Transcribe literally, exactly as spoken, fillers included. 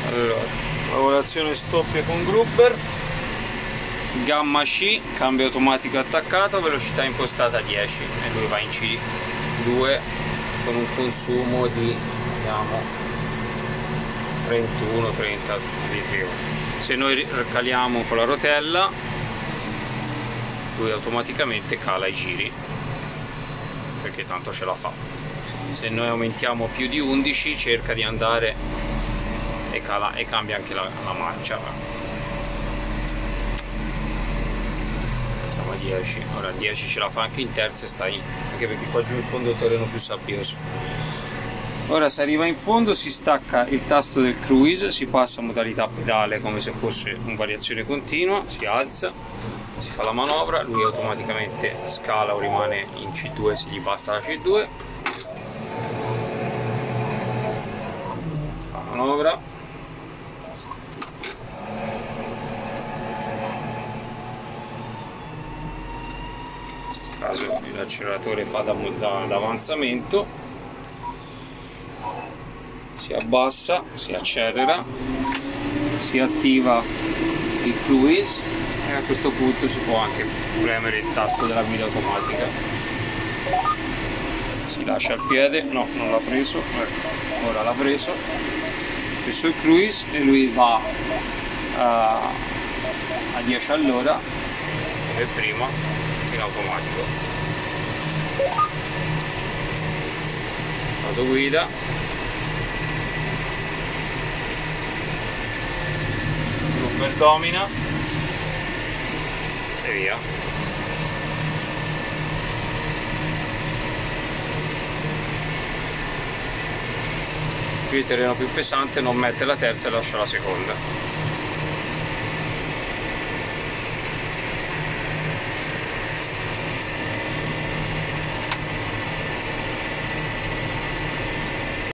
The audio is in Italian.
Allora, lavorazione stoppie con Gruber, gamma C, cambio automatico attaccato, velocità impostata dieci e lui va in C due con un consumo di vediamo, trentuno trenta litri. Se noi caliamo con la rotella, lui automaticamente cala i giri, perché tanto ce la fa. Se noi aumentiamo più di undici, cerca di andare e, cala, e cambia anche la, la marcia. Siamo a dieci, ora dieci ce la fa anche in terza e sta in, anche perché qua giù in fondo è un terreno più sabbioso. Ora si arriva in fondo, si stacca il tasto del cruise, si passa a modalità pedale come se fosse in variazione continua, si alza, si fa la manovra, lui automaticamente scala o rimane in C due se gli basta la C due. La manovra. In questo caso l'acceleratore fa da, da, da avanzamento. Si abbassa, si accelera, si attiva il cruise e a questo punto si può anche premere il tasto della guida automatica. Si lascia il piede, no, non l'ha preso, ecco, ora l'ha preso, ha preso il cruise e lui va a, a dieci all'ora come prima in automatico. Autoguida. Domina e via. Qui il terreno più pesante, non mette la terza e lascia la seconda.